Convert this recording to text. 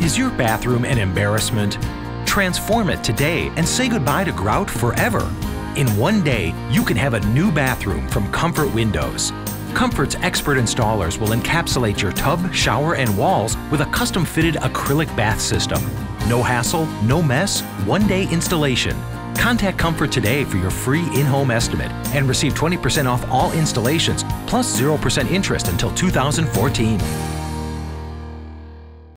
Is your bathroom an embarrassment? Transform it today and say goodbye to grout forever. In one day, you can have a new bathroom from Comfort Windows. Comfort's expert installers will encapsulate your tub, shower, and walls with a custom-fitted acrylic bath system. No hassle, no mess, one-day installation. Contact Comfort today for your free in-home estimate and receive 20% off all installations plus 0% interest until 2014.